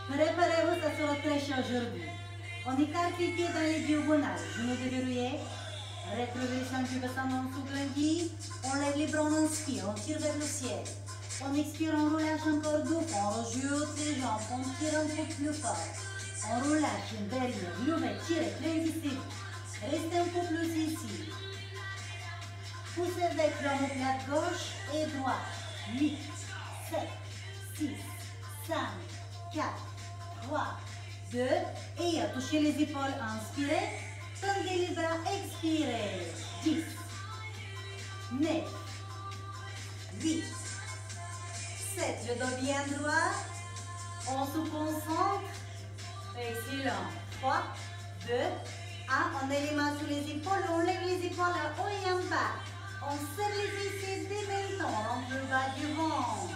Préparez-vous, ça sera très chaud aujourd'hui. On écarte les pieds dans les diagonales. Genoux déverrouillés. Rétrouvez les ceintures descendant sous lundi. On lève les bras, on inspire, on tire vers le ciel. On expire, on relâche encore double. On rejette les jambes, on tire un peu plus fort. On relâche une derrière, levez, tirez, grandissez. Restez un peu plus ici. Poussez avec l'omoplate gauche et droite. 8, 7, 6, 5, 4, 3, 2. Et touchez les épaules, inspirez. Tendez les bras, expirez. 10, 9, 8, 7. Le dos bien droit. On se concentre. Excellent. 3, 2, 1. On met les mains sous les épaules. On lève les épaules en haut et en bas. On serre les fessiers dès maintenant. On rentre le bas du ventre.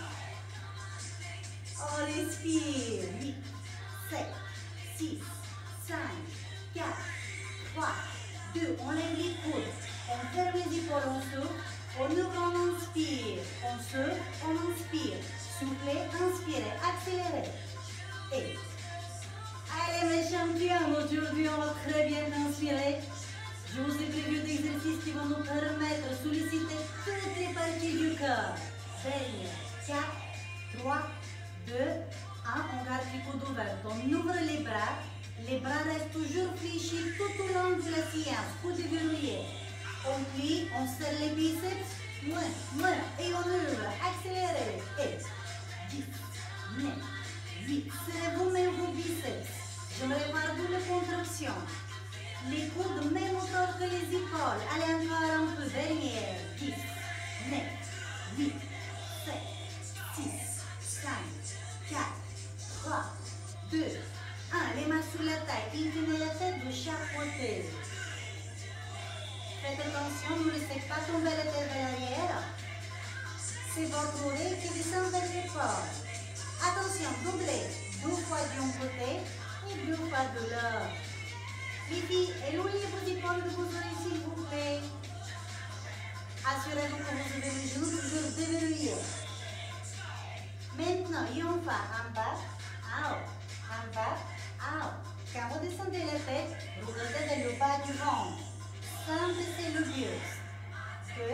On respire. 8, 7, 6, 5, 4, 3, 2. On lève les coudes. On ferme les épaules, on souffle. On ouvre, on inspire. On souffle, on inspire. Soufflez, inspirez, accélérez. Et allez mes champions, aujourd'hui on va très bien inspirer. Je vous ai prévu des exercices qui vont nous permettre de solliciter toutes les parties du corps. Derrière, 4, 3, 2, 1. On garde les coudes ouverts. On ouvre les bras. Les bras restent toujours fléchis tout au long de la séance. Coudes verrouillés. On plie, on serre les biceps. Et on ouvre. Accélérez. Et 10, 9, 8. Serrez vous-même vos biceps. J'aimerais voir double contraction. Les coudes même autant que les épaules. Allez encore un peu derrière. 10, 9, 8, 7, 6, 5, 4, 3, 2, 1. Les mains sous la taille. Inclinez la tête de chaque côté. Faites attention, ne laissez pas tomber la tête vers l'arrière. C'est votre oreille qui descend vers l'épaule. Attention, doublez. 2 fois d'un côté et 2 fois de l'autre. Les filles, éloignez vos épaules de vos oreilles s'il vous plaît. Assurez-vous que vous avez les genoux toujours déverrouillés. Maintenant, et on va en bas, en haut, en bas, en haut. Quand vous descendez la tête, regardez vers le bas du ventre. Sans baisser le buste. 2,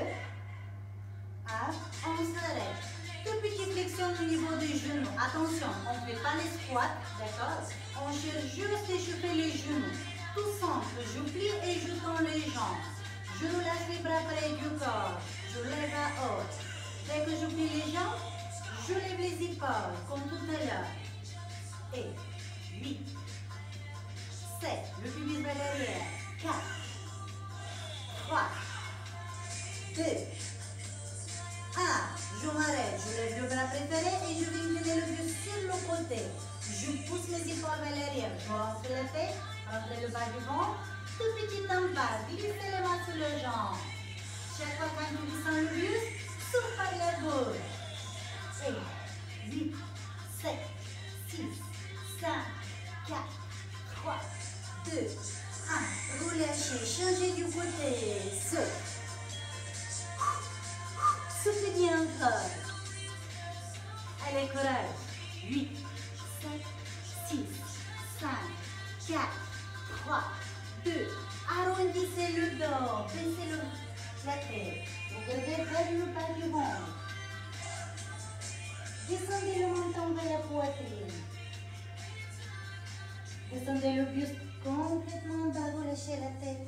1, on s'arrête. Toute petite flexion au niveau des genoux. Attention, on ne fait pas les squats, d'accord? On cherche juste à échauffer les genoux. Tout simple, je plie et je tends les jambes. Je relâche les bras près du corps. Je lève à haut. Dès que je plie les jambes, je lève les épaules, comme tout à l'heure. Et 8, 7, le pubis vers l'arrière. 4, 3, 2, 1. Je m'arrête, je lève le bras préféré et je vais incliner le buste sur le côté. Je pousse mes épaules vers l'arrière. Je rentre la tête, rentrez le bas du ventre. Tout petit en bas, glissez les mains sur les jambes. Chaque fois quand je descends le buste, souffle par la bouche. Et 8, 7, 6, 5, 4, 3, 2, 1. Relâchez, changez du côté. Souffle. Soufflez bien encore. Allez, courage. 8, 7, 6, 5, 4, 3, 2. Arrondissez le dos. Baissez la tête. Regardez vers le bas du ventre. Descendez le menton vers la poitrine. Descendez le buste complètement bas. Relâchez la tête.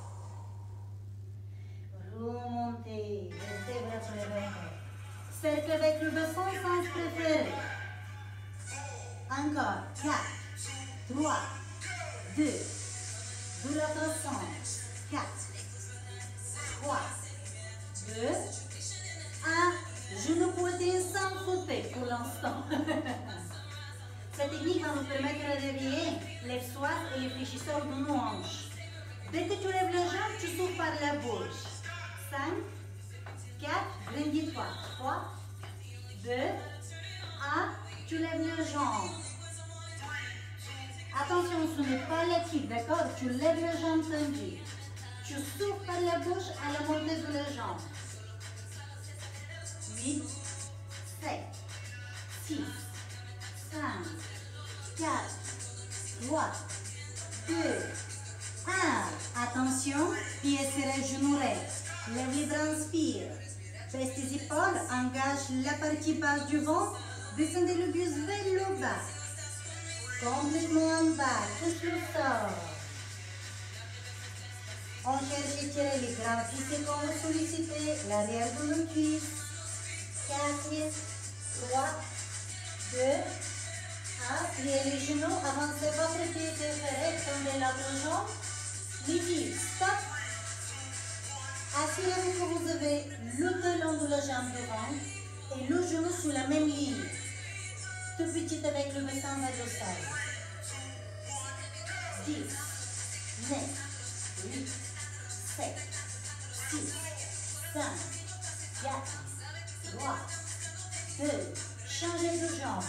Remontez. Restez bras prévés. Cercle avec le bassin, sens préféré. Encore. 4, 3, 2. De l'autre sens. 4, 3, 2, 1. Genou poitrine sans sauter pour l'instant. Cette technique va nous permettre de réveiller les psoas et les fléchisseurs de nos hanches. Dès que tu lèves la jambe, tu souffles par la bouche. 5, 4, grandis-toi. 3, 2, 1. Tu lèves la jambe. Attention, ce n'est pas la tique, d'accord? Tu lèves la jambe tendue. Tu souffles par la bouche à la montée de la jambe. 8, 7, 6, 5, 4, 3, 2, 1. Attention, pieds serrés, genoux rects. Lève les bras, inspire. Baisse tes épaules, engage la partie basse du ventre. Descendez le buste vers le bas. Complètement en bas, touche le sol. On cherche à tirer les grands fessiers qu'on va solliciter, l'arrière de nos cuisses. 4, 3, 2, 1. Pliez les genoux, avancez votre pied préféré, tendez l'autre jambe. Midi, stop. Assurez-vous que vous avez le talon de la jambe devant et le genou sur la même ligne. Tout petit avec le bassin vers le sol. 10, 9, 8, 7, 6, 5, 4, 3, 2, changez de jambe.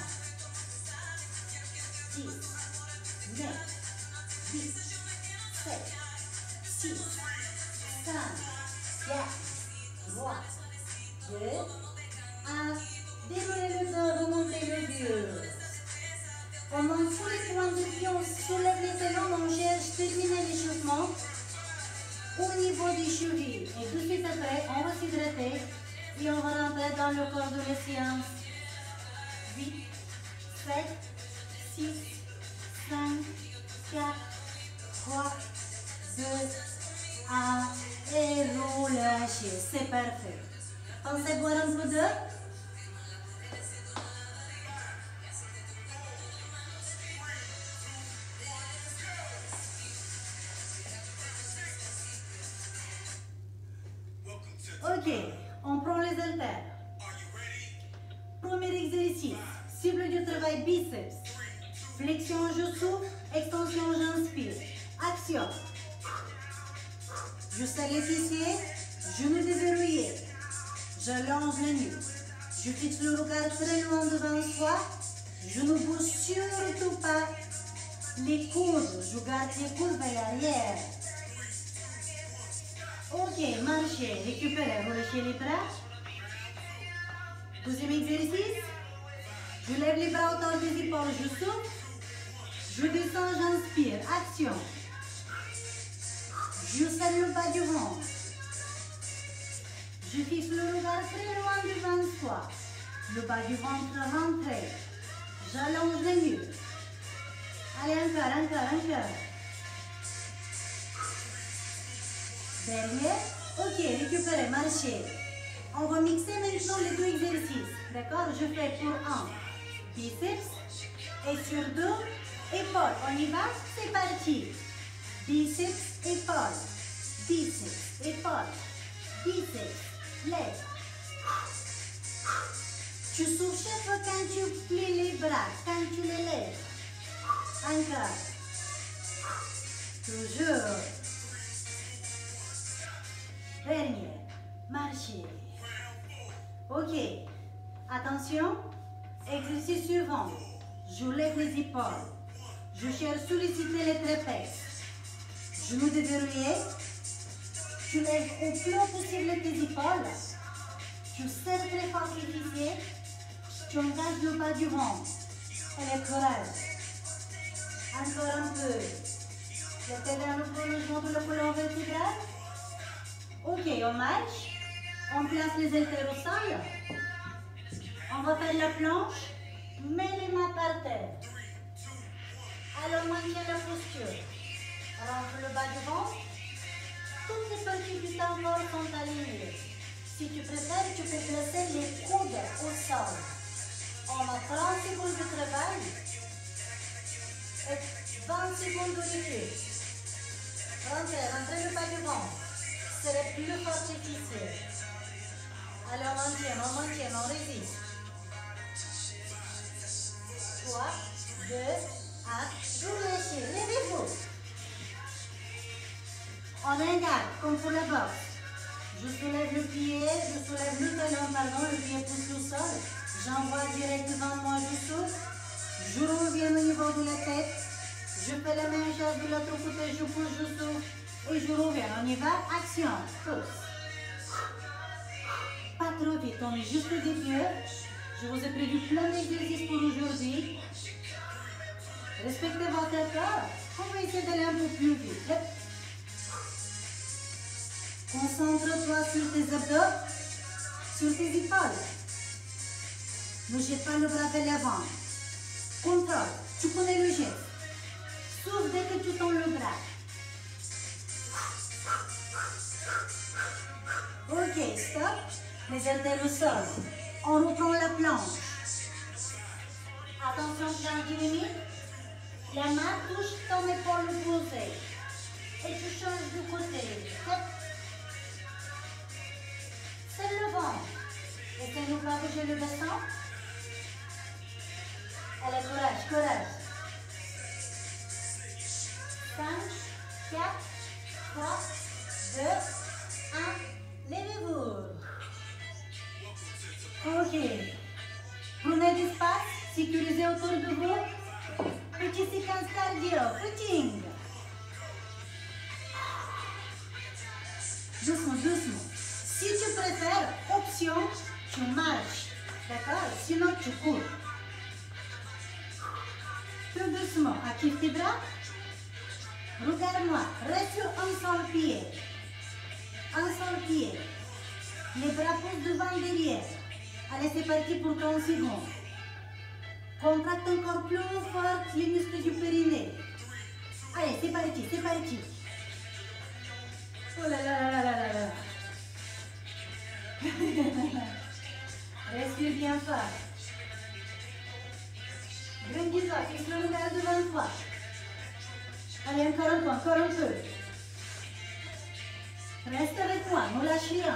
10, 9, 8, 7, 6, 5, 4, 3, 2, 1. Déroulez le dos, remontez le buste. On monte sur les points de pied, on soulève les talons, on cherche terminer l'échauffement au niveau des chevilles. Et tout de suite après, on va s'hydrater et on va rentrer dans le corps de la séance. 8, 7, 6, 5, 4, 3, 2, 1. Et relâchez. C'est parfait. Pensez boire un peu d'eau. Ok, on prend les haltères. Premier exercice, cible du travail biceps. Flexion, je souffle, extension, j'inspire. Action. Je serre les fessiers, genoux déverrouillés. J'allonge la nuque. Je fixe le regard très loin devant soi. Je ne bouge surtout pas les coudes. Je garde les coudes vers l'arrière. Ok, marchez, récupérez, relâchez les bras. Deuxième exercice. Je lève les bras autour des épaules, je souffle. Je descends, j'inspire. Action. Je serre le bas du ventre. Je fixe le regard très loin devant soi. Le bas du ventre rentré. J'allonge la nuque. Allez, encore. Dernier. Ok, récupérez, marchez. On va mixer maintenant les deux exercices. D'accord? Je fais pour un biceps et sur deux épaules. On y va? C'est parti. Biceps, épaules. Biceps, épaules. Biceps, lève. Tu souffles chaque fois quand tu plies les bras, quand tu les lèves. Encore. Toujours. Dernier. Marchez. Ok. Attention. Exercice suivant. Je lève les épaules. Je cherche à solliciter les trapèzes. Genoux déverrouillés. Tu lèves au plus haut possible tes épaules. Tu serres très fort les fessiers. Tu engages le bas du ventre. Et le courage. Encore un peu. Le tête dans le prolongement de la colonne vertébrale. Ok, on marche. On place les haltères au sol. On va faire la planche. Mets les mains par terre. Alors maintiens la posture. Rentre le bas du ventre. Toutes les parties du temps mort sont alignées. Si tu préfères, tu peux placer les coudes au sol. On a 30 secondes de travail et 20 secondes de recul. Rentrez le bas du ventre. Serrez plus fort les fessiers. Alors on maintient, on résiste. 3, 2, 1, relâchez, levez-vous. On ingarde, comme pour la boxe. Je soulève le pied, je soulève le talon, pardon, le pied pousse au sol. J'envoie direct devant moi, je souffle. Je reviens au niveau de la tête. Je fais la même chose de l'autre côté, je pousse, je souffle. Et je reviens, on y va, action, tous. Pas trop vite, on est juste au début. Je vous ai prévu plein d'exercices pour aujourd'hui. Respectez votre corps. On va essayer d'aller un peu plus vite. Concentre-toi sur tes abdos, sur tes épaules. Ne jette pas le bras vers l'avant. Contrôle. Tu connais le geste. Souffle dès que tu tends le bras. Ok, stop. Les haltères au sol. On reprend la planche. Attention, planche limite. La main touche ton épaule opposée. Et tu changes de côté. Hop. C'est le ventre. Essaye de ne pas bouger le bassin. Allez, courage, courage. 5, 4, 3, 2, 1. Levez-vous. Ok. Prenez du espace. Sécurisez autour de vous. Petite séquence cardio. Footing. Doucement, doucement. Si tu préfères, option, tu marches. D'accord? Sinon, tu cours. Tout doucement. Active tes bras. Regarde-moi. Reste sur un seul pied. Un seul pied. Les bras poussent devant derrière. Allez, c'est parti pour 30 secondes. Contracte encore plus fort les muscles du périnée. Allez, c'est parti, c'est parti. Oh là là là là là là. Respire bien fort. Grandis-toi, fixe le regard devant toi. Allez, encore un peu, encore un peu. Reste avec moi, ne lâche rien.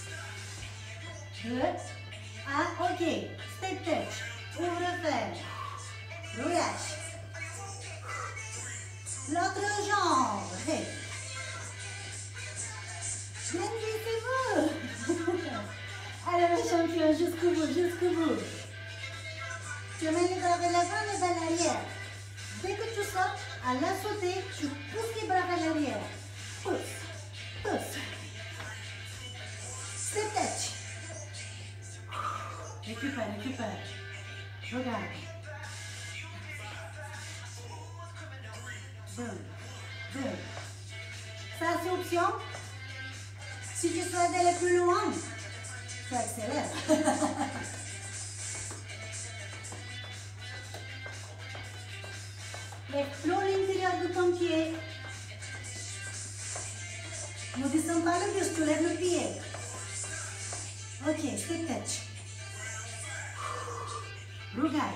2, 1, ok. Step touch. Ouvre, ferme. Relâche. L'autre jambe. Hey. Grandissez-vous. Allez, mes champions, jusqu'au bout, jusqu'au bout. Tu mets les bras vers l'avant et vers l'arrière. Dès que tu sautes, à la sauter, tu pousses les bras vers l'arrière. Pousse, pousse. Step touch. Récupère, récupère. Regarde. Boum, boum. Ça, c'est option. Si tu souhaites aller plus loin, tu accélères. Explore l'intérieur de ton pied. Ne descends pas le buste, tu lèves le pied. Ok, step touch. Regarde.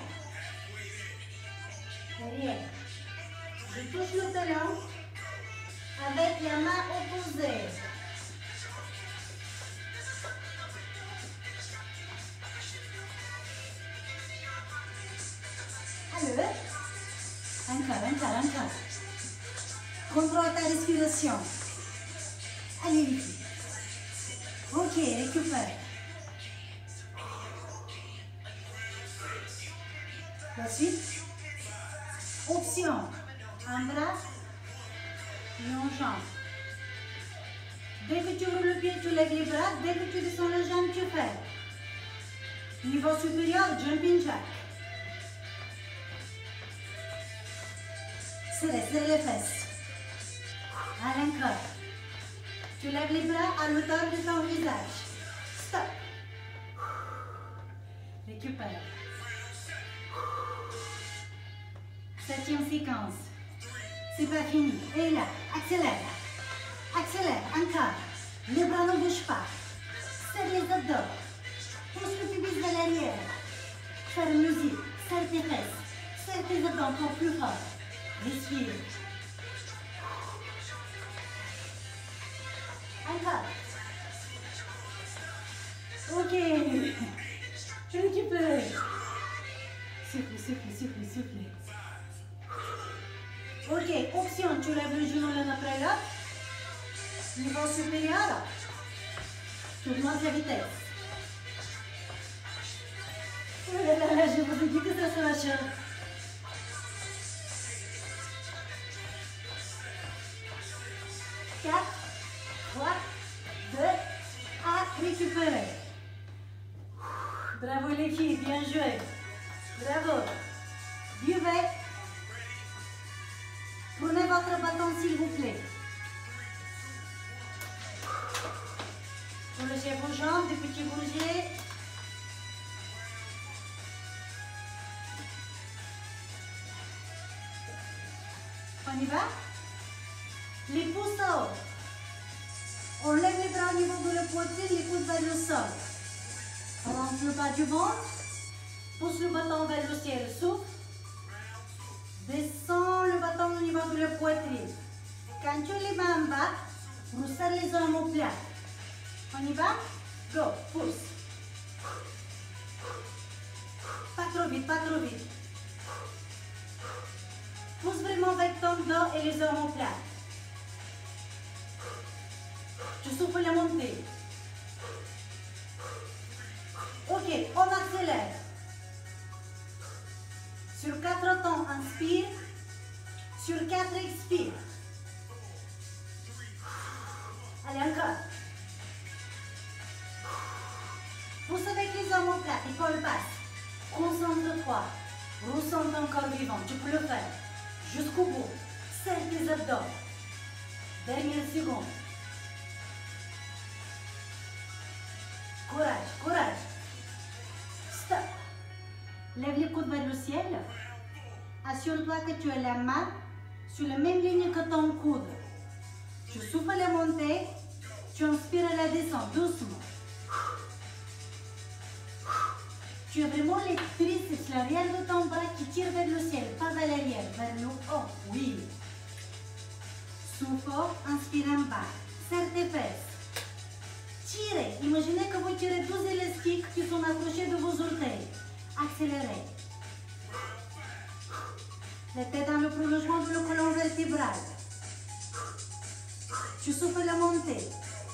Derrière. Je touche le talon avec la main opposée. Allez. Encore. Contrôle ta respiration. Allez, vite. Ok, récupère. La suite. Option. Un bras et une jambe. Dès que tu roules le pied, tu lèves les bras. Dès que tu descends la jambe, tu fais. Niveau supérieur, jumping jack. Serre les fesses. Allez, encore. Tu lèves les bras à l'auteur de ton visage. Stop. Récupère. 7e séquence. C'est pas fini. Et là, accélère. Accélère, encore. Les bras ne bougent pas. Serre les abdos. Pousse le pubis vers l'arrière. Ferme les yeux. Serre tes fesses. Serre tes abdos encore plus fort. Respire. Encore. Ok. Récupère. Souffle. Ok, option, tu lèves le genou l'un après l'autre. Niveau supérieur, tu augmentes la vitesse. Oh là là, je vous ai dit que ça sera chaud. 4, 3, 2, 1, récupérez. Bravo les filles, bien joué. Bravo. Buvez. votre bâton, s'il vous plaît. Bougez vos jambes, des petits bougets. On y va? Les pouces haut. On lève les bras au niveau de la poitrine, les pouces vers le sol. On rentre le bas du ventre. Pousse le bâton vers le ciel, souffle. Descends le bâton au niveau de la poitrine. Quand tu les mains en bas, resserre les omoplates. On y va? Go, pousse. Pas trop vite, pas trop vite. Pousse vraiment avec ton dos et les omoplates. Tu souffles la montée. Ok, on accélère. Sur 4 temps, inspire. Sur 4, expire. Allez, encore. Pousse avec les omoplates, épaule basse. Concentre-toi. Ressens ton corps vivant. Tu peux le faire. Jusqu'au bout. Serre tes abdos. Dernière seconde. Courage, courage. Stop. Lève les coudes vers le ciel. Assure-toi que tu as la main sur la même ligne que ton coude. Tu souffles la montée. Tu inspires la descente doucement. Tu as vraiment les triceps, l'arrière de ton bras qui tire vers le ciel, pas vers l'arrière, vers le haut. Oui. Souffle, inspire en bas. Serre tes fesses. Tirez. Imaginez que vous tirez 12 élastiques qui sont accrochés de vos orteils. Accélérez. La tête dans le prolongement de le colonne vertébrale. Tu souffles la montée.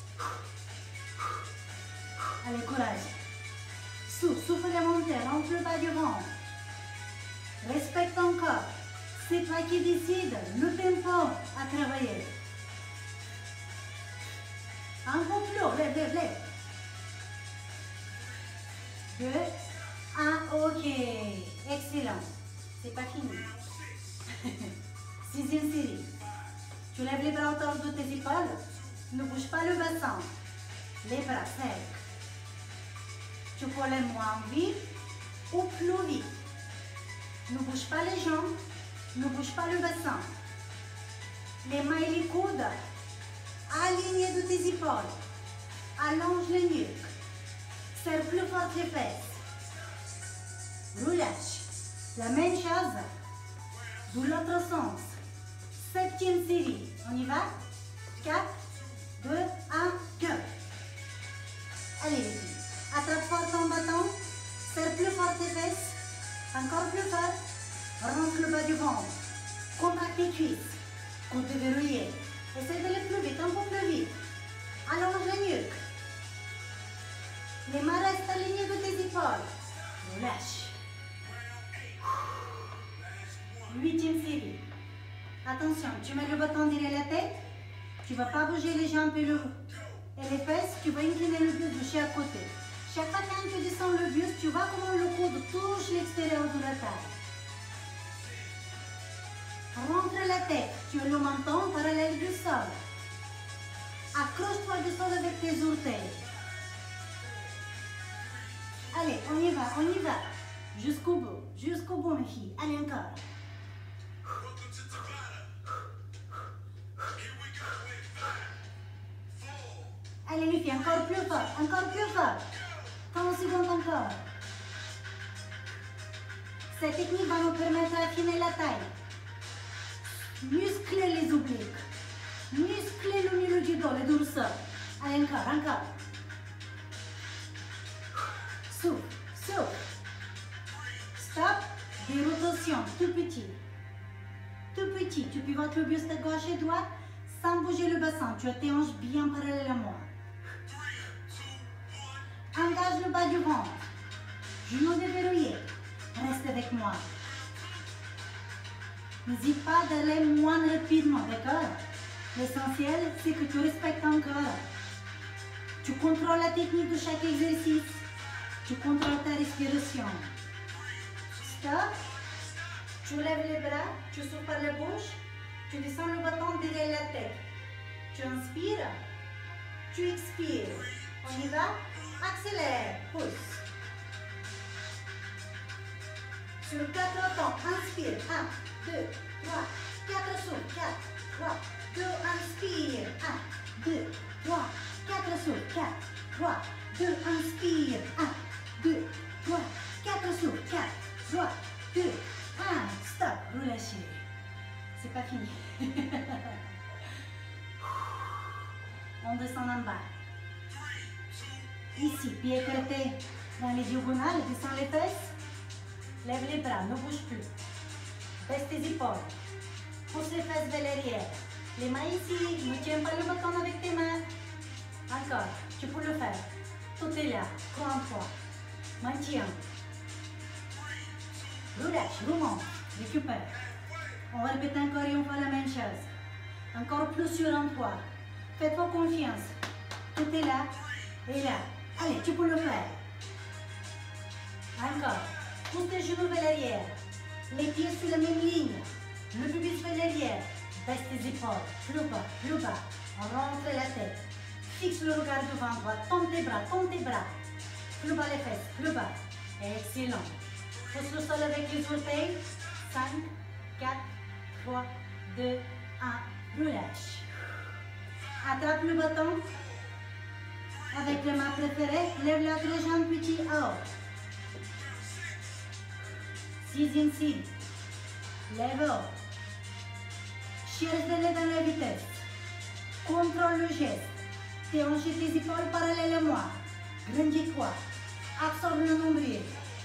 Allez, courage. Souffle la montée, rentre le bas du ventre. Respecte ton corps. C'est toi qui décides le tempo à travailler. Un peu plus haut, lève, lève, lève. 2, 1, ok. Excellent. C'est pas fini. 6e série. Tu lèves les bras autour de tes épaules. Ne bouge pas le bassin. Les bras secs. Tu peux aller moins vite ou plus vite. Ne bouge pas les jambes. Ne bouge pas le bassin. Les mains et les coudes alignés de tes épaules. Allonge les nuques. Serre plus fort les fesses. Relâche. La même chose de l'autre sens. 7e série. On y va? 4, 2, 1, go. Allez les filles. Attrape fort ton bâton. Serre plus fort tes fesses. Encore plus fort. Rentre le bas du ventre. Contracte tes cuisses. Coude déverrouillé. Essaye d'aller plus vite, un peu plus vite. Allonge la nuque. Les mains restent alignées de tes épaules. Relâche. 8e série. Attention, tu mets le bâton derrière la tête. Tu ne vas pas bouger les jambes et les fesses. Tu vas incliner le buste de chaque côté. Chaque fois que tu descends le buste, tu vois comment le coude touche l'extérieur de la taille. Rentre la tête. Tu as le menton parallèle du sol. Accroche-toi du sol avec tes orteils. Allez, on y va, on y va. Jusqu'au bout, mes filles. Allez, encore. Allez, les filles, encore plus fort, encore plus fort. 30 secondes encore. Cette technique va nous permettre d'affiner la taille. Muscler les obliques. Muscler le milieu du dos, le dorsal. Allez, encore, encore. Souffle, souffle. Stop. Des rotations, tout petit. Tout petit. Tu pivotes le buste gauche et droite sans bouger le bassin. Tu as tes hanches bien parallèles à moi. Engage le bas du ventre. Genoux déverrouillés. Reste avec moi. N'hésite pas d'aller moins rapidement, d'accord? L'essentiel, c'est que tu respectes ton corps. Tu contrôles la technique de chaque exercice. Tu contrôles ta respiration. Stop. Tu lèves les bras, tu souffles par la bouche. Tu descends le bâton derrière la tête. Tu inspires. Tu expires. On y va? Accélère. Pousse. Sur 4 temps, inspire. 1, 2, 3, 4 souffle. 4, 3, 2, inspire. 1, 2, 3, 4 souffle. 4, 3, 2, inspire. 1, 2, 3, 4 souffle. 4, 3, 2, 1. Stop. Relâchez. C'est pas fini. On descend en bas. Ici, pied écarté dans les diagonales, descends les fesses. Lève les bras, ne bouge plus. Baisse tes épaules. Pousse les fesses vers l'arrière. Les mains ici, ne tiens pas le bâton avec tes mains. Encore, tu peux le faire. Tout est là, prends-toi. Maintiens. Relâche, remonte, récupère. On va répéter encore une fois la même chose. Encore plus sûr en toi. Fais-toi confiance. Tout est là et là. Allez, tu peux le faire. Encore. Pousse tes genoux vers l'arrière. Les pieds sur la même ligne. Le pubis vers l'arrière. Baisse tes épaules. Plus bas, plus bas. Rentre la tête. Fixe le regard devant toi. Tombe tes bras, tombe tes bras. Plus bas les fesses, plus bas. Excellent. Pousse le sol avec les orteils. 5, 4, 3, 2, 1. Relâche. Attrape le bâton. Avec la main préférée, lève la l'autre jambe petit haut. 6e signe. Lève haut. Cherche de l'aide dans la vitesse. Contrôle le geste. Tes hanches et tes épaules parallèles à moi. Grandis-toi. Absorbe le nombril.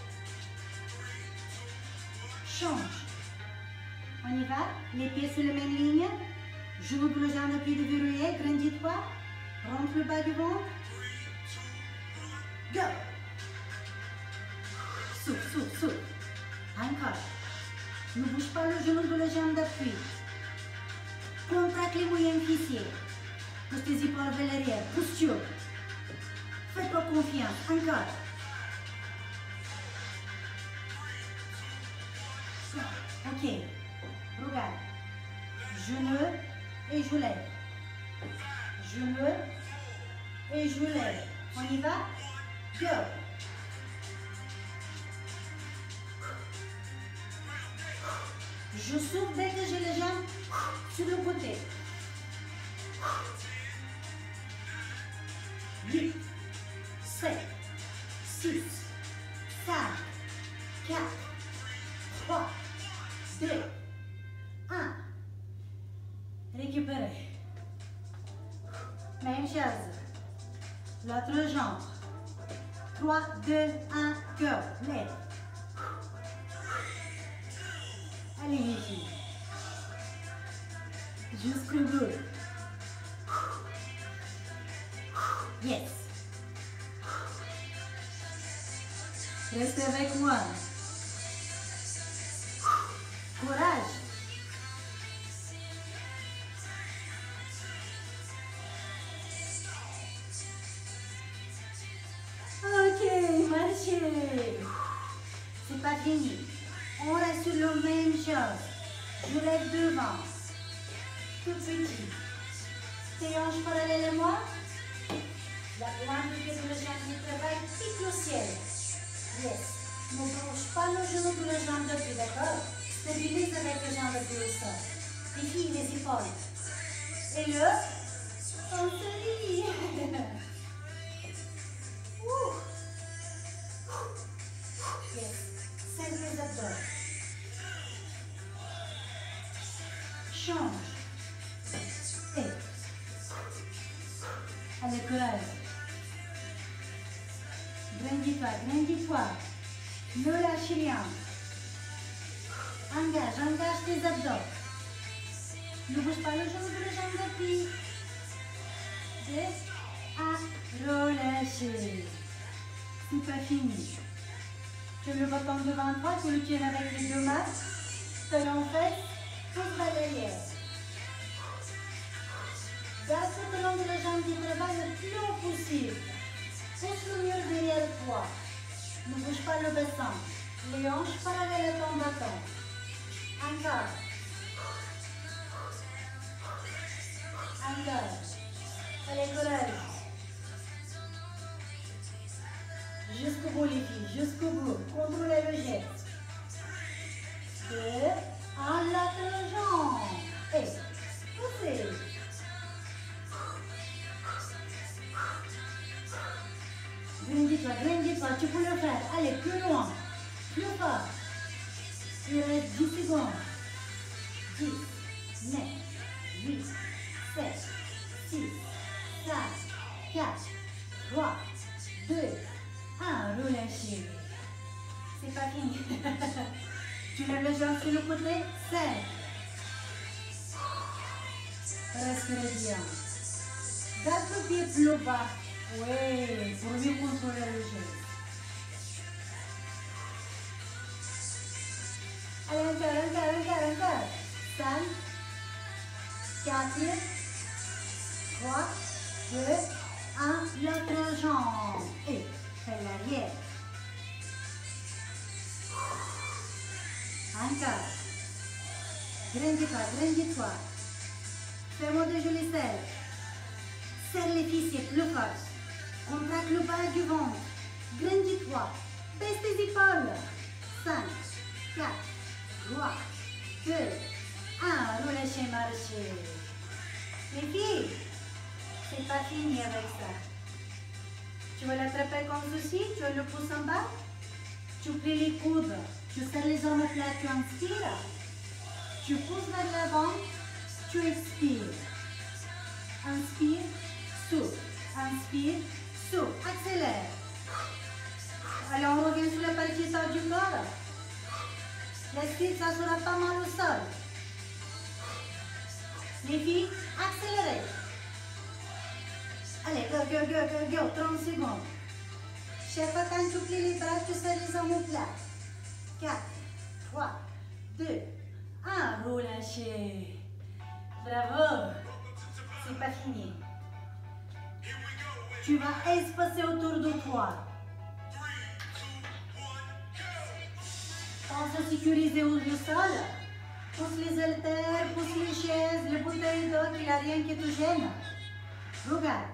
Change. On y va. Les pieds sur la même ligne. Genoux pour le jambe, pied déverrouillé. Grandis-toi. Rentre le bas du ventre. Go. Souffle, souffle, souffle. Encore. Ne bouge pas le genou de la jambe d'appui. Contracte les moyens fessiers. Pousse tes épaules vers l'arrière. Posture. Fais-toi confiance. Encore. Ok. Regarde. Genou et je lève. Genou et je lève. On y va? Go. Je souffle dès que j'ai les jambes sur le côté. 8, 7, 6, 5, 4, 3, 2, 1. Récupérez. Même chose. L'autre jambe. 3, 2, 1, go. Lève. Allez les filles. Jusqu'au bout. Yes. Restez avec moi. Courage. Ok, marchez. C'est pas fini. On reste sur la même chose. Je lève devant. Tout petit. Tes hanches parallèles à moi. La pointe du pied de la jambe du travail pique le ciel. Yes. Ne bouge pas le genou de la jambe d'appui, d'accord? Stabilise avec la jambe d'appui au sol. Défie les épaules. Et le on se lit. Yes. Serre les abdos. Change. Et. Allez, courage. Grandis-toi, grandis-toi. Ne lâche rien. Engage, engage tes abdos. Ne bouge pas le genou de la jambe d'appui. 2, 1, relâchez. C'est pas fini. Tu le bâton devant toi, tu le tiens avec les deux mains. Talon fesse, pousse vers l'arrière. Garde le talon de la jambe du travail le plus haut possible. Pousse le mur derrière toi. Ne bouge pas le bassin. Les hanches parallèles à ton bâton. Encore. Encore. Allez, courage. Jusqu'au bout, les filles, jusqu'au bout. Contrôlez le geste. 2, 1, l'autre jambe. Et poussez. Grandis-toi, tu peux le faire. Allez, plus loin, plus fort. Il reste 10 secondes. 10, 9, 8, 7, 6, 5, 4, 3, 2, 1. Relâchez. C'est pas fini. Tu lèves le jambe sur le côté. 5. Respirez bien. Garde le pied plus bas. Oui, pour mieux contrôler le geste. Allez, encore. 5, 4, 3, 2, 1. L'autre jambe. Et fais l'arrière. Encore. Grandis-toi. Fais-moi de jolies selles. Serre les fessiers plus fort. Contracte le bas du ventre. Grandis-toi. Baisse tes épaules. 5, 4, 3, 2, 1. Relâchez, marchez. Les filles, c'est pas fini avec ça. Tu veux l'attraper comme ceci, tu le pousses en bas, tu plies les coudes, tu serres les jambes plates, tu inspires, tu pousses vers l'avant, tu expires. Inspire, souffle. Inspire, souffle. Accélère. Allez, on revient sur la partie haute du corps. L'expire, ça sera pas mal au sol. Les filles, accélérez. Allez, go. 30 secondes. Chaque fois quand tu plies les bras, tu serres les omoplates. 4, 3, 2, 1. Relâchez. Bravo. C'est pas fini. Tu vas espacer autour de toi. Pense à sécuriser au sol. Pousse les haltères, pousse les chaises, les bouteilles d'eau, il n'y a rien qui te gêne. Regarde.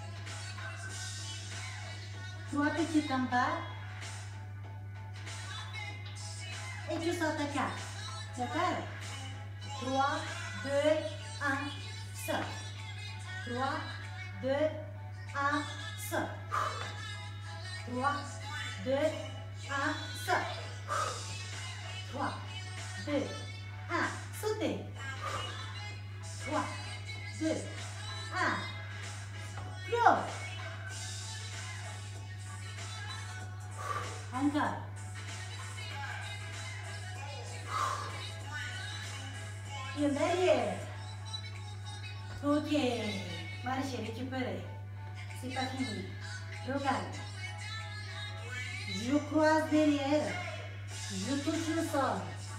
3 petites en bas. Et tu sautes à 4. D'accord? 3, 2, 1, saute. 3, 2, 1, saute. 3, 2, 1, saute. 3, 2, 1, sautez. 3, 2, 1, go. Encore. Et derrière. Ok. Marchez, récupérez. C'est pas fini. Regarde. Je croise derrière. Je touche le sol.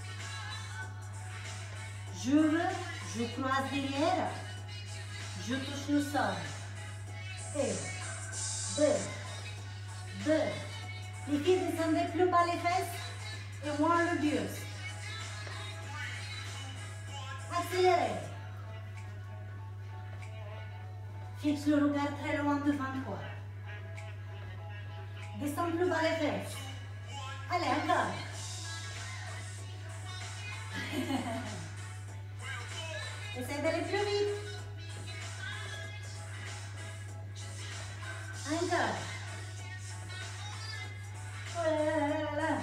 Je croise derrière. Je touche le sol. Et 2. Les filles, descendez plus bas les fesses et moins le buste. Accélérez. Fixe le regard très loin devant toi. Descends plus bas les fesses. Allez, encore. Essaye d'aller plus vite. Encore. Oh là.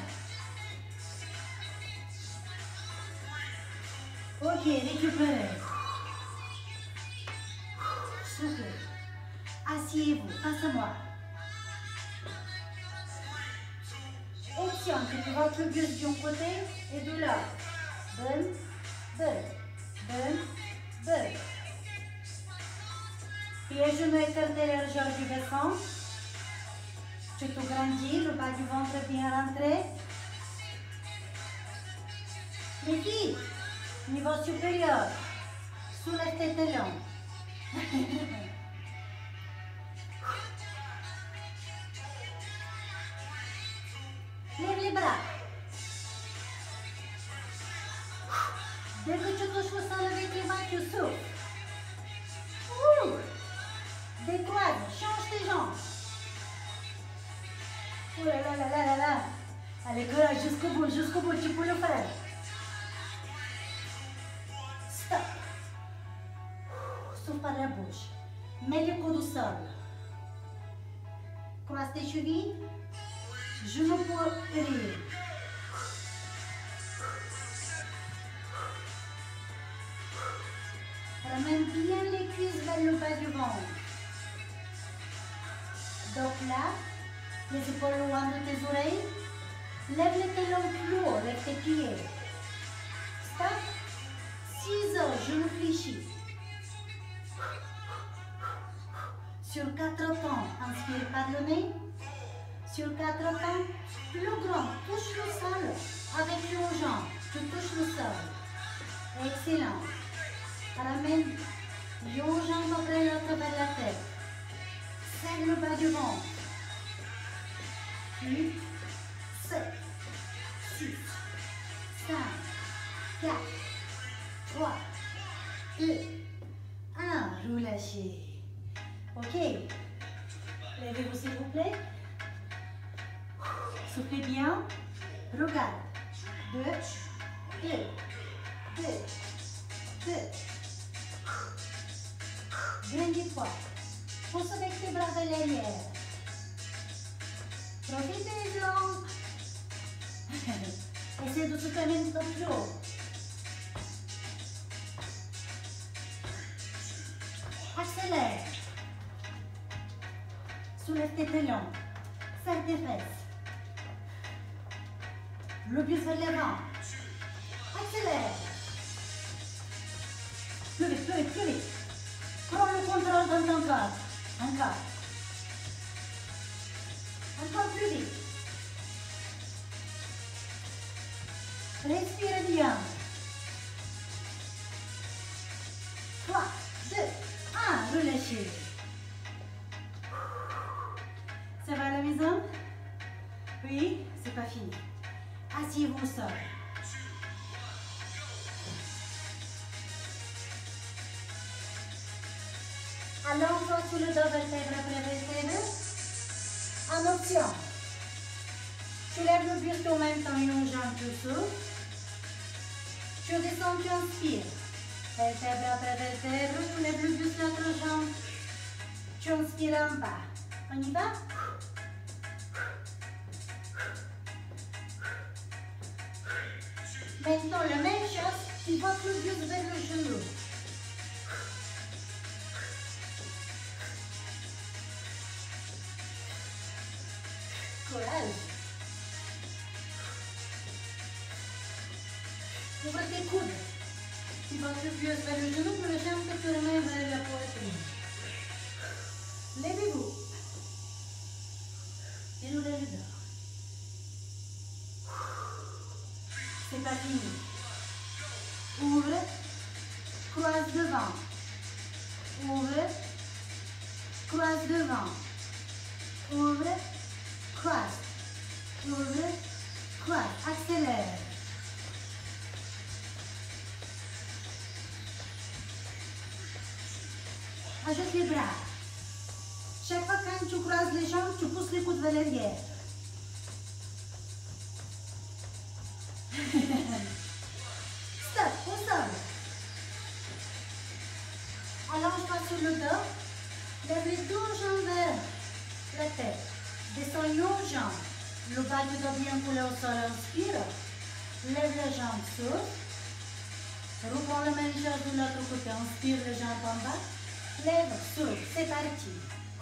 Ok, récupérez. Soufflez. Asseyez-vous, face à moi. Option, tu peux votre buste d'un côté et de l'autre. Donne. Pieds, genoux écartés, largeur du bassin. Tu te grandis, le bas du ventre bien rentré. Les filles, niveau supérieur, soulève tes talons. Lève les bras. Dès que tu touches le sol avec les mains, tu souffles. Décroise, change tes jambes. Oh là là là là là là. Allez, courage jusqu'au bout, tu peux le faire. Stop. Souffle par la bouche. Mets les coudes au sol. Croise tes chevilles. Genoux pour rire. Ramène bien les cuisses vers le bas du ventre. Donc là, les épaules loin de tes oreilles. Lève les talons plus haut avec tes pieds. Stop. 6 heures, genoux fléchis. Sur 4 temps, inspire par le nez. Sur 4 temps, le grand touche le sol avec les jambes. Tu touches le sol. Excellent. Ramène les jambes après l'autre vers la tête. Serre le bas du ventre. 8, 7, 6, 5, 4, 3, 2, 1. Relâchez. Ok. Levez-vous s'il vous plaît. Soufflez bien. Regarde. 2, 2, 2, 2. Bien du poids. Pousse avec tes bras vers l'arrière. Profitez-en. Essaye de souffler un peu plus haut. Accélère. Soulève tes talons. Serre tes fesses. Le buste vers l'avant. Accélère. Plus vite, plus vite, plus vite. Prends le contrôle dans ton corps. Encore. Encore plus vite. Respire bien. 3, 2, 1. Relâchez. Ça va à la maison? Oui, c'est pas fini. Asseyez-vous au sol. Allonge-toi sous le dos, vertèbre après vertèbre. En option, tu lèves le buste en même temps, une jambe dessous. Tu descends, tu inspires. Vertèbre après vertèbre, tu lèves le buste, l'autre jambe. Tu inspires en bas. On y va? Maintenant, la même chose, tu portes le buste vers le genou. Courage. Ouvre tes coudes. Tu portes le buste vers le genou pour le jambe que tu remets vers la poitrine. Levez-vous. Déroulez le dos. C'est pas fini. Ouvre, croise devant. Ouvre, croise devant. Ouvre, croise. Ouvre, croise. Accélère. Ajoute les bras. Chaque fois quand tu croises les jambes, tu pousses les coudes vers l'arrière. Stop, au sol. Allonge-toi sur le dos. Lève les deux jambes vers la tête. Descends une jambe. Le bas du dos bien collé au sol. Inspire. Lève les jambes, souffle. Reprends la même chose de l'autre côté. Inspire les jambes en bas. Lève, souffle. C'est parti.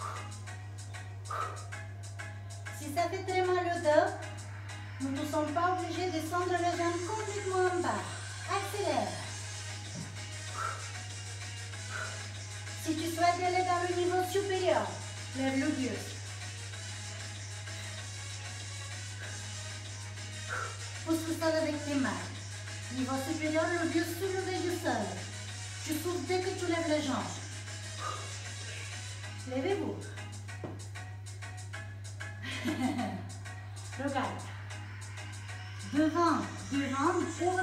Si ça fait très mal au dos, nous ne sommes pas obligés de descendre les jambes complètement en bas. Accélère. Si tu souhaites aller dans le niveau supérieur, lève le buste. Pousse le sol avec tes mains. Niveau supérieur, le buste soulevé du sol. Tu souffles dès que tu lèves les jambes. Levez-vous. Regarde. Devant, devant,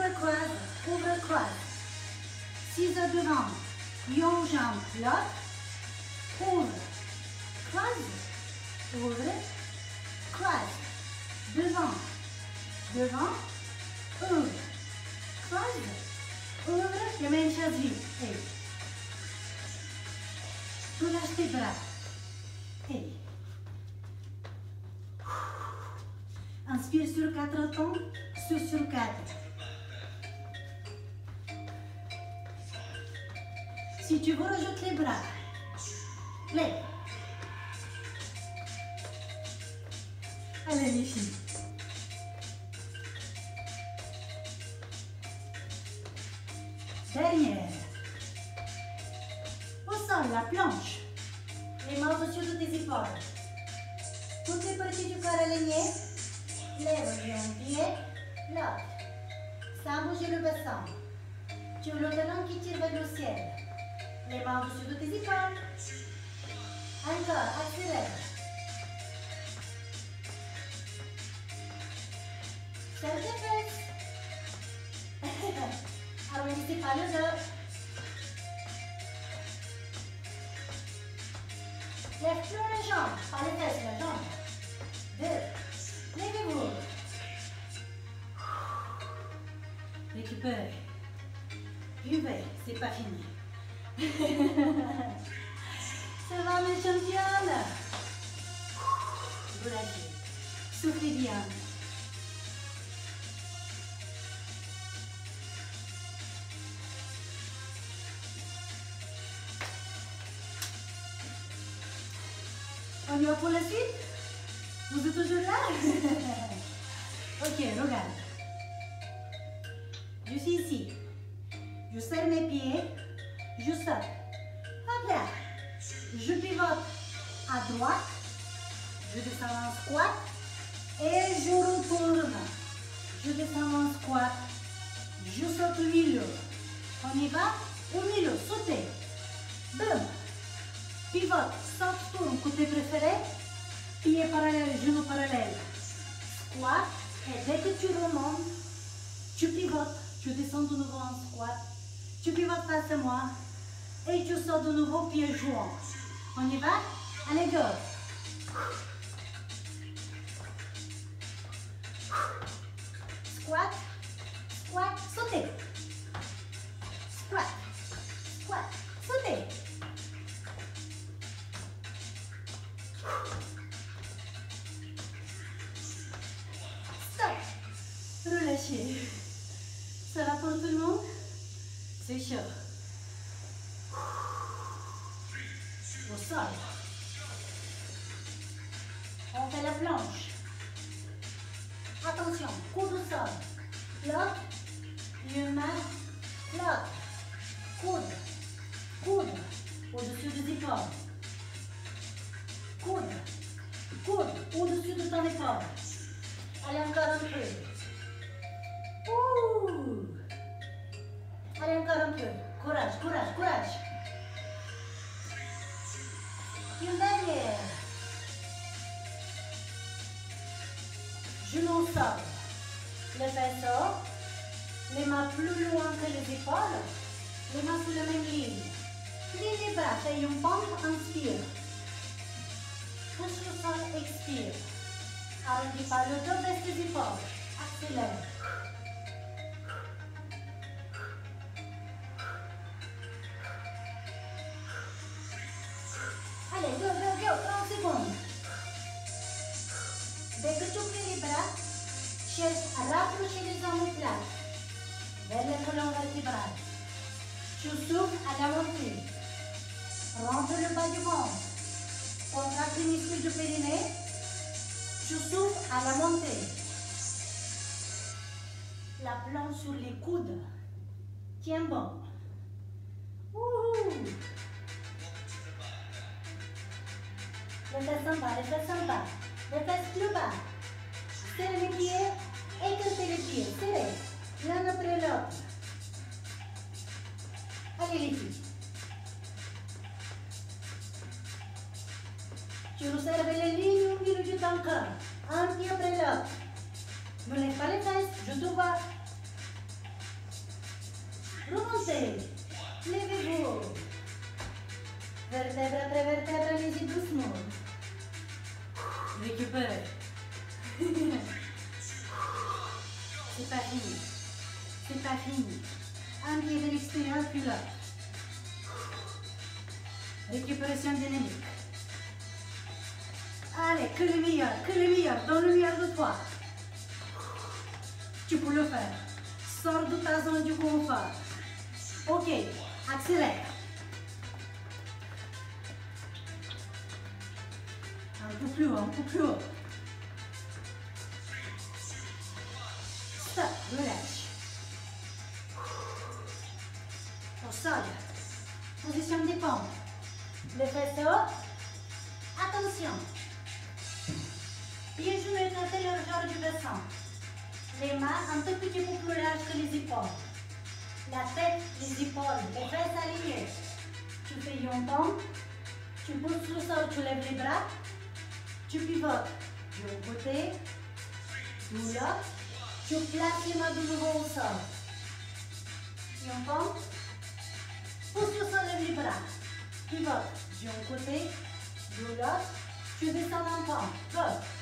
ouvre, croise. 6 heures devant. Une jambe, l'autre. ouvre, croise, ouvre, croise, devant, devant, ouvre, croise, ouvre, les mains chasées, et relâche tes bras, et inspire sur 4 temps, souffle sur 4. Si tu veux, rajoute les bras. Lève. Allez les filles. Derrière. Au sol, la planche. Les mains au-dessus de tes épaules. Toutes les parties du corps alignées. Lève un pied, l'autre. Sans bouger le bassin. Tu as le talon qui tire vers le ciel. Les mains au-dessus de tes épaules. Encore, accélère. Serre tes fesses. Arrondissez pas le dos. Lève plus les jambes, pas les fesses, la jambe. 2. Levez-vous. Récupérez. Buvez, c'est pas fini. Ça va mes championnes? Relâchez. Soufflez bien. On y va pour la suite? Vous êtes toujours là? Ok, regarde. Je suis ici. Je serre mes pieds. Je saute. Hop là. Je pivote à droite. Je descends en squat. Et je retourne. Je descends en squat. Je saute au milieu. On y va? Au milieu. Sautez. Boum. Pivote. Saute, tourne. Côté préféré. Pied parallèle, genou parallèle. Squat. Et dès que tu remontes, tu pivotes. Tu descends de nouveau en squat. Tu pivotes face à moi. Et tu sautes de nouveau pied joint. On y va? Allez, go. Squat. Squat. Sautez. Squat. Squat. Sautez. Stop. Relâchez. Ça va pour tout le monde? C'est chaud. Au sol. On fait la planche. Attention, coude au sol. L'autre, une main, l'autre. Coude, coude, au-dessus des épaules. Coude, coude, au-dessus de ton épaule. Allez encore un peu. Ouh. Allez encore un peu. Courage, courage, courage. Une dernière. Genou au sol. Les fesses haut. Les mains plus loin que les épaules. Les mains sur la même ligne. Plie les bras. Fais une pompe. Inspire. Touche le sol. Expire. Arrondis pas le dos. Baisse les épaules. Accélère. Allez, go, go, go, 30 secondes. Dès que tu plies les bras, cherche à rapprocher les omoplates vers la colonne vertébrale. Tu souffles à la montée. Rentre le bas du ventre. Contracte les muscles du périnée. Tu souffles à la montée. La planche sur les coudes. Tiens bon. Wouhou! Les fesses en bas, les fesses en bas. Les fesses plus bas. Serrez les pieds, écartez les pieds. Serrez, l'un après l'autre. Allez les filles. Tu resserres les lignes au milieu de ton corps. Un pied après l'autre. Ne lève pas les fesses, je te vois. Remontez. Levez-vous. Vertèbre après vertèbre, allez-y doucement. Récupérez. C'est pas fini. C'est pas fini. Un pied de l'extérieur, puis là. Récupération dynamique. Allez, que le meilleur, dans le meilleur de toi. Tu peux le faire. Sors de ta zone du confort. Ok, accélère. Un peu plus haut, un peu plus haut. Stop, relâche. Au sol. Position des pompes. Les fesses haut. Attention. Pieds genoux écartés largeur du bassin. Les mains un tout petit peu plus larges que les épaules. La tête, les épaules, les fesses alignées. Tu fais yon-tom. Tu pousses le sol, tu lèves les bras. Tu pivotes d'un côté, de l'autre. Tu places les mains de nouveau au sol. Yon-tom. Pousse le sol, lève les bras. Pivote d'un côté, de l'autre. Tu descends en pente. Go.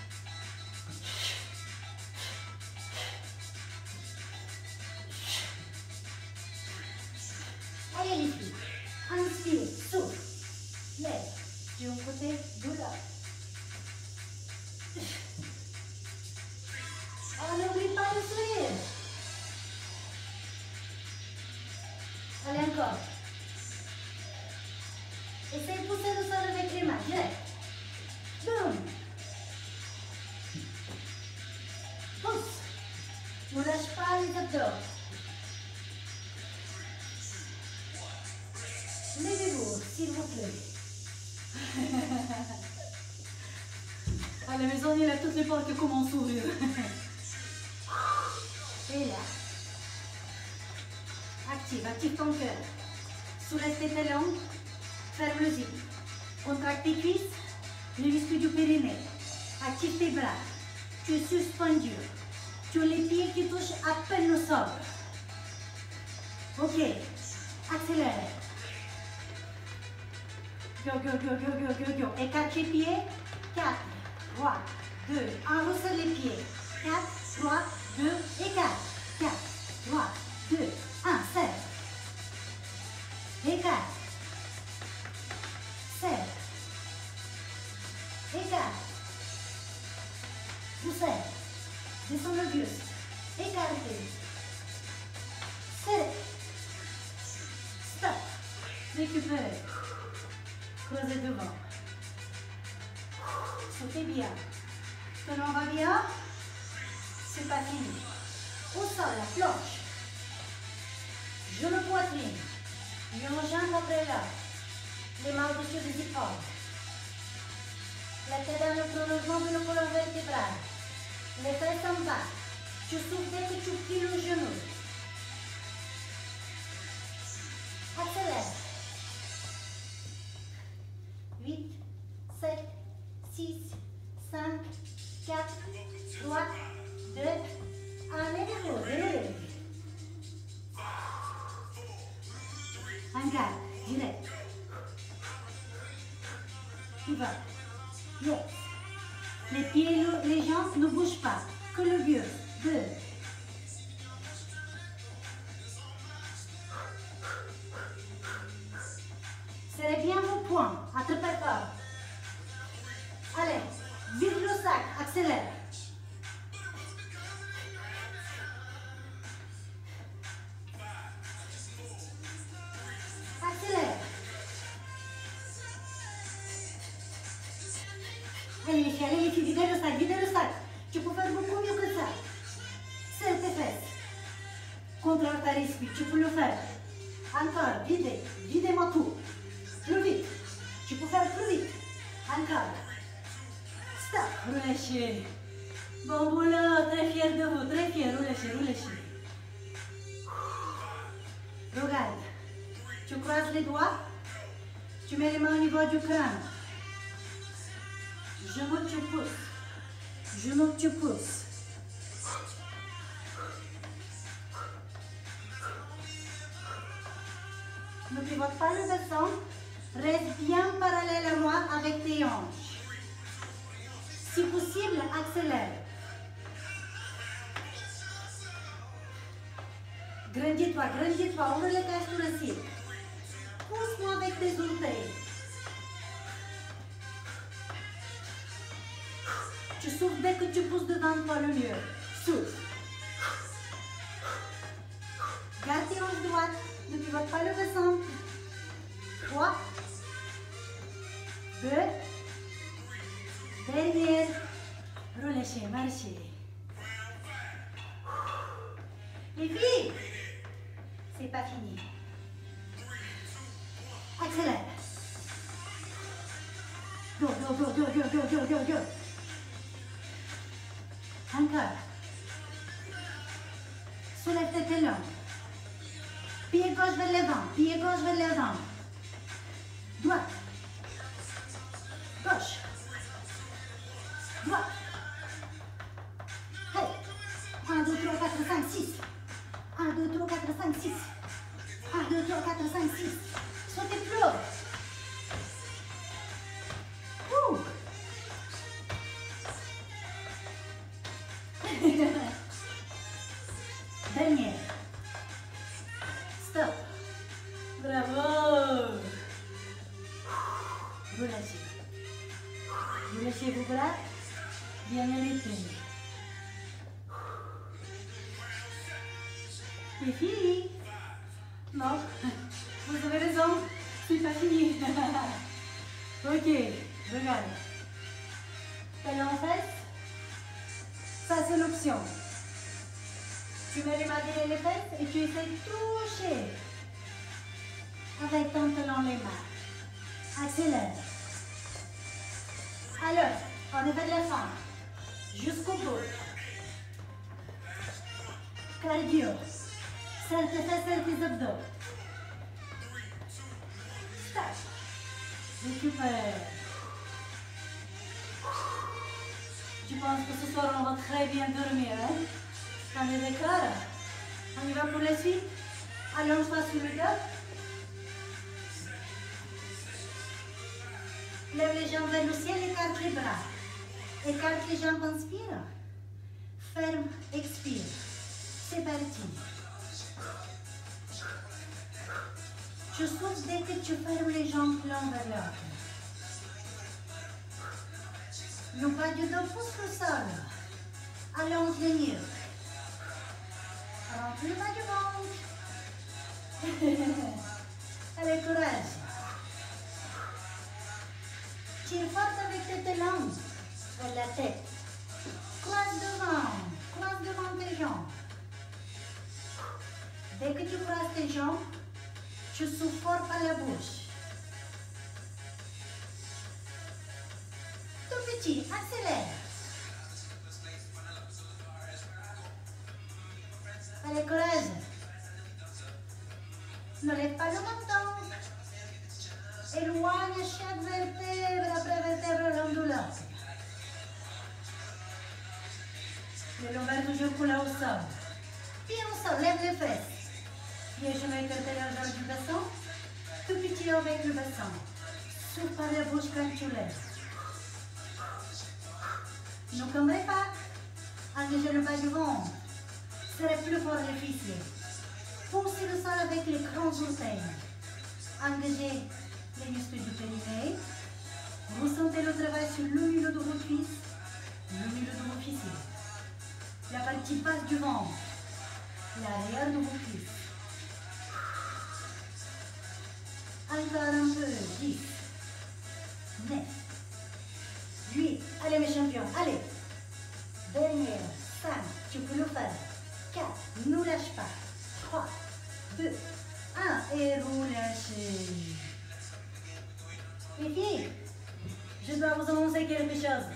Allez les filles, inspire, souffle, lève, d'un côté, de l'autre. On n'oublie pas le sourire. Allez encore. Essaye de pousser le sol avec les mains, direct. Boum. Pousse. Ne lâche pas les abdos. Levez-vous, s'il vous plaît. À la maison, il y a toutes les portes qui commencent à s'ouvrir. Et là. Active ton cœur. Soulève tes talons. Ferme le zip. Contracte tes cuisses. Les muscles du périnée. Active tes bras. Tu es suspendu. Tu as les pieds qui touchent à peine le sol. Ok. Accélère. Go, go, go, go, go, go, go. Écarte les pieds. 4, 3, 2, 1. Resserre les pieds. 4, 3, 2, écarte. 4, 3, 2, 1. Serre. Écarte. Serre. Écarte. Vous serre. Descends le buste. Écartez. Serre. Stop. Récupérez. Creusez devant. Sautez bien. Tenons va bien. C'est pas fini. Au sol, la planche. Genou poitrine. Une jambe après là. Les mains au-dessus des épaules. La tête dans le prolongement de la colonne vertébrale. Les fesses en bas. Tu souffles dès que tu plies le genou. Accélère. 8, 7, 6, 5, 4, 3, 2, 1. Levez-vous, levez. En garde, direct. Tu vas. Yes. Les pieds et les jambes ne bougent pas. Que le buste. 2. Serrez bien vos poings. Attrapez fort. Allez, vide le sac. Accélère. Accélère. Allez les filles, videz le sac, videz le sac. Tu peux faire beaucoup mieux que ça. Serre tes fesses. Contrôle ta respiration, tu peux le faire. Encore, videz-moi tout. Plus vite. Tu peux faire plus vite. Encore. Stop. Relâchez. Bon boulot, très fier de vous, très fier. Relâchez. Regarde. Tu croises les doigts. Tu mets les mains au niveau du crâne. Genou, tu pousses. Genou, tu pousses. Ne pivote pas le bassin. Reste bien parallèle à moi avec tes hanches. Si possible, accélère. Grandis-toi, ouvre les cages thoraciques. Pousse-moi avec tes orteils. Tu souffles dès que tu pousses devant toi le mieux. Souffle. Garde tes hanches droites. Ne pivote pas le bassin. 3, 2, derrière. Relâchez, marchez. Les filles, c'est pas fini. Accélère. Go, go, go, go, go, go, go, go, go. Encore. Soulève tes talons. Pied gauche vers l'avant, pied gauche vers l'avant. Droite. Gauche. Droite. Hey. 1, 2, 3, 4, 5, 6. 1, 2, 3, 4, 5, 6. 1, 2, 3, 4, 5, 6. Sautez plus haut. Dernière. Stop. Bravo. Relâchez. Relâchez vos bras. Bien les tenir. Les filles. Non. Vous avez raison. C'est pas fini. Ok. Regarde. Talon en face. Ça, c'est l'option. Tu mets les mains derrière les fesses et tu essaies de toucher avec ton talon les mains. Accélère. Alors, on est fait de la fin. Jusqu'au bout. Cardio. Serre tes fesses, serre tes abdos. Stop. Récupère. Je pense que ce soir, on va très bien dormir. Hein? On est d'accord? On y va pour la suite? Allonge-toi sur le dos. Lève les jambes vers le ciel, écarte les bras. Écarte les jambes, inspire. Ferme, expire. C'est parti. Je souffle dès que tu fermes les jambes l'un vers l'autre. Le bas du dos pousse le sol. Allonge les nuques. Rentre le bas du ventre. Allez, courage. Tire fort avec tes talons vers la tête. Croise devant tes jambes. Dès que tu croises tes jambes, tu souffles fort par la bouche. Tout petit, accélère. Allez, courage. Ne lève pas le menton. Éloigne chaque vertèbre après vertèbre l'un de l'autre. Le lombaire toujours coulé au sol. Pied au sol, lève les fesses. Pied chemin écarté largeur du bassin. Tout petit avec le bassin. Souffle par la bouche quand tu lèves. Ne cambrez pas. Engagez le bas du ventre. Serrez plus fort les fessiers. Poussez le sol avec les grands orteils. Engagez les muscles du périnée. Ressentez le travail sur le milieu de vos cuisses, le milieu de vos fessiers. La partie basse du ventre, l'arrière de vos cuisses. Encore un peu. 10, 9, 8. Allez mes champions, allez. Dernière. 5, tu peux le faire. 4, ne lâche pas. 3, 2, 1 et relâchez. Les filles, je dois vous annoncer quelque chose.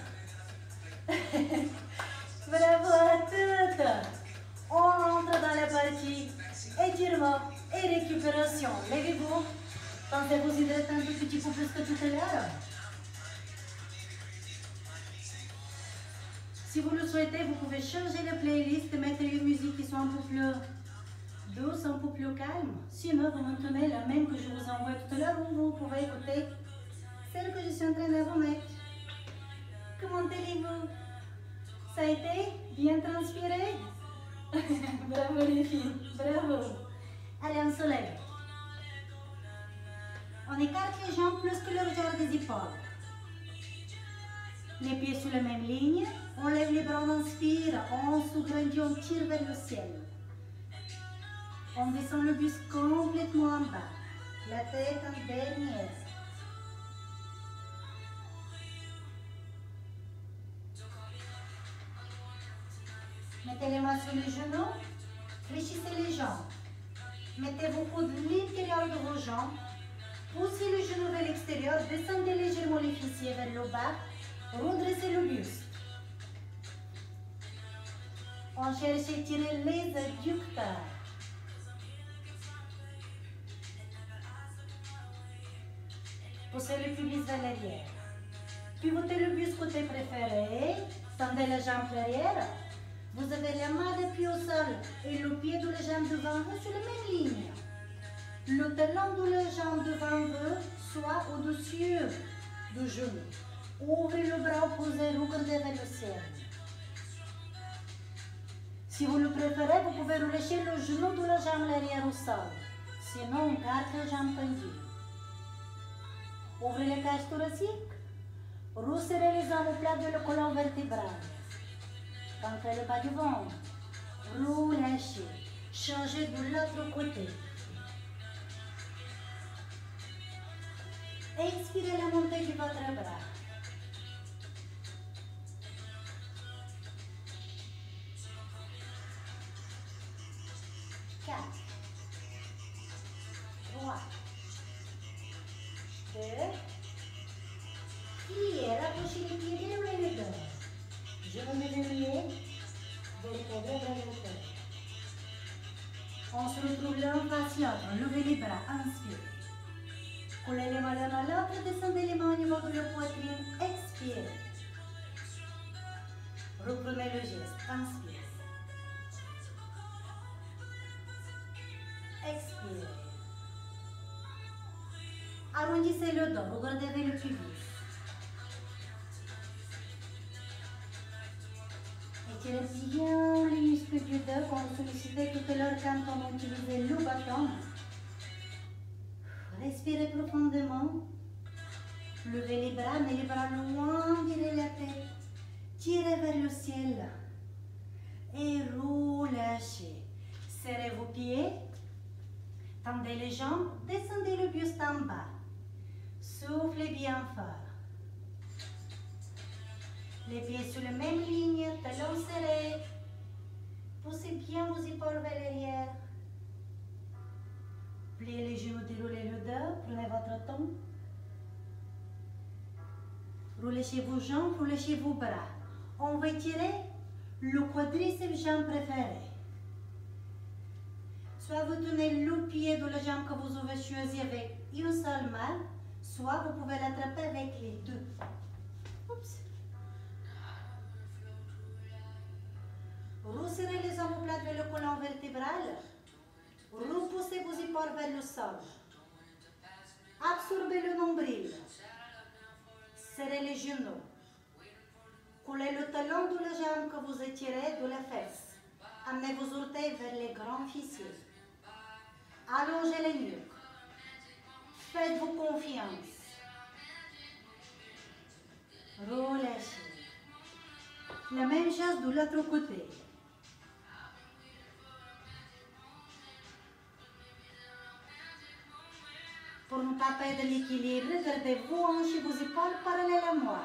Bravo à toutes. On entre dans la partie étirement et récupération. Levez-vous. Pensez vous hydrater un tout petit peu plus que tout à l'heure. Si vous le souhaitez, vous pouvez changer la playlist et mettre une musique qui soit un peu plus Douce, un peu plus calme. Sinon, vous maintenez la même que je vous envoie tout à l'heure où vous pouvez écouter celle que je suis en train de vous mettre. Comment allez-vous? Ça a été bien transpiré? Bravo les filles, bravo. Allez, on se lève. On écarte les jambes plus que le largeur des épaules. Les pieds sur la même ligne. On lève les bras, on inspire. On s'agrandit, on tire vers le ciel. On descend le buste complètement en bas. La tête en dernière. Mettez les mains sur les genoux. Fléchissez les jambes. Mettez vos coudes à l'intérieur de vos jambes. Poussez le genou vers l'extérieur. Descendez légèrement les fessiers vers le bas. Redressez le buste. On cherche à tirer les adducteurs. Poussez le pubis vers l'arrière. Pivotez le buste côté préféré. Tendez la jambe derrière. Vous avez la main d'appui au sol et le pied de la jambe devant vous sur la même ligne. Le talon de la jambe devant vous soit au-dessus du genou. Ouvrez le bras opposé, regardez vers le ciel. Si vous le préférez, vous pouvez relâcher le genou de la jambe arrière au sol. Sinon, on garde la jambe tendue. Ouvrez les cages thoraciques. Resserrez les omoplates de la colonne vertébrale. Rentrez le bas du ventre. Relâchez. Changez de l'autre côté. Expirez la montée de votre bras. Rapprochez les pieds bien loin les deux. Je remets les pieds vers le hauteur. On se retrouve l'un face l'autre. Levez les bras, inspirez. Collez les mains l'un à l'autre, descendez les mains au niveau de la poitrine, expirez. Reprenez le geste, inspirez. Expirez. Arrondissez le dos, regardez vers le pubis. Étirez bien les muscles du dos qu'on sollicitait tout à l'heure quand on utilisait le bâton. Respirez profondément. Levez les bras, mais les bras loin derrière la tête. Tirez vers le ciel. Et relâchez. Serrez vos pieds. Tendez les jambes. Descendez le buste en bas. Soufflez bien fort. Les pieds sur la même ligne, talons serrés. Poussez bien vos épaules vers l'arrière. Pliez les genoux, déroulez le dos, prenez votre temps. Relâchez vos jambes, relâchez vos bras. On va étirer le quadriceps jambe préférée. Soit vous tenez le pied de la jambe que vous avez choisi avec une seule main, soit vous pouvez l'attraper avec les deux. Oups. Resserrez les omoplates vers le colonne vertébrale. Repoussez vos épaules vers le sol. Absorbez le nombril. Serrez les genoux. Collez le talon de la jambe que vous étirez de la fesse. Amenez vos orteils vers les grands fessiers. Allongez les nuques. Faites-vous confiance. Relâchez. La même chose de l'autre côté. Pour ne pas perdre l'équilibre, gardez-vous hanches vos épaules parallèles à moi.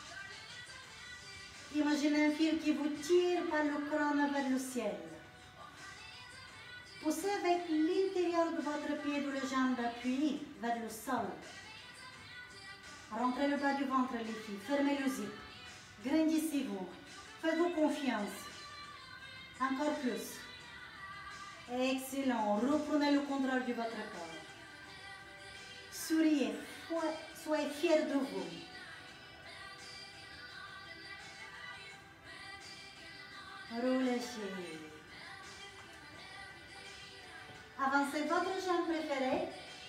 Imaginez un fil qui vous tire par le crâne vers le ciel. Poussez avec l'intérieur de votre pied de la jambe d'appui vers le sol. Rentrez le bas du ventre, les filles. Fermez le zip. Grandissez-vous. Faites-vous confiance. Encore plus. Excellent. Reprenez le contrôle de votre corps. Souriez, soyez fiers de vous. Relâchez. Avancez votre jambe préférée.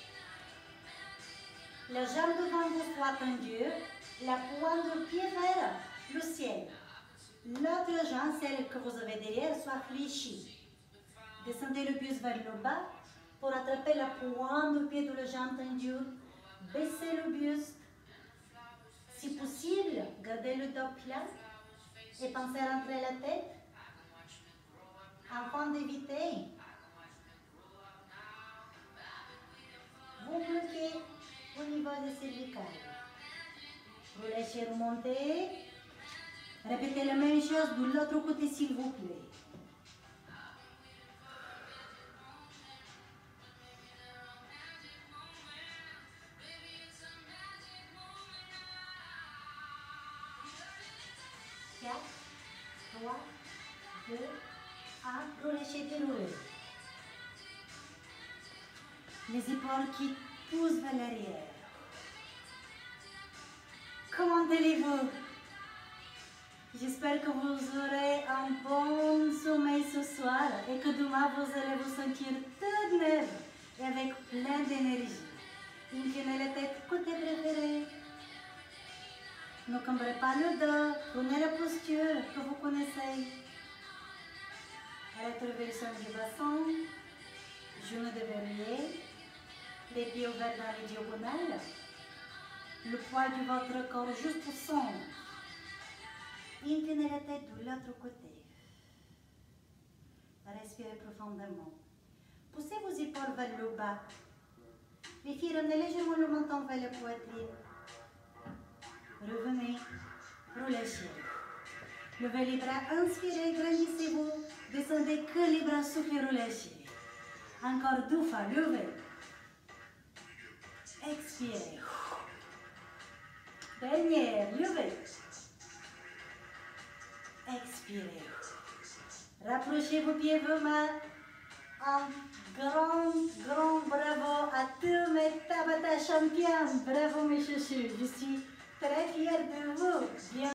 La jambe devant vous soit tendue. La pointe de pied vers le ciel. L'autre jambe, celle que vous avez derrière, soit fléchie. Descendez le buste vers le bas pour attraper la pointe de pied de la jambe tendue. Baissez le buste. Si possible, gardez le dos plat et pensez à rentrer la tête afin d'éviter. Vous bloquez au niveau des cervicales. Relâchez, remontez. Répétez la même chose de l'autre côté s'il vous plaît. Quatre, 3, 2, 1. Relâchez, déroulez. Les épaules qui poussent vers l'arrière. Comment allez-vous? J'espère que vous aurez un bon sommeil ce soir et que demain vous allez vous sentir toute neuve et avec plein d'énergie. Inclinez la tête côté préféré. Ne cambrez pas le dos, prenez la posture que vous connaissez. Rétroversion du bassin, genoux de verrouillé, les pieds ouverts dans les diagonales, le poids de votre corps juste au centre. Inclinez la tête de l'autre côté. Respirez profondément. Poussez vos épaules vers le bas. Les filles, ramenez légèrement le menton vers la poitrine. Revenez, relâchez. Levez les bras, inspirez, grandissez-vous. Descendez que les bras, soufflez, relâchez. Encore 2 fois, levez. Expirez. Dernière, levez. Expirez. Rapprochez vos pieds, vos mains. Un grand bravo à tous mes Tabata champions. Bravo mes chouchous. Je suis très fière de vous. Bien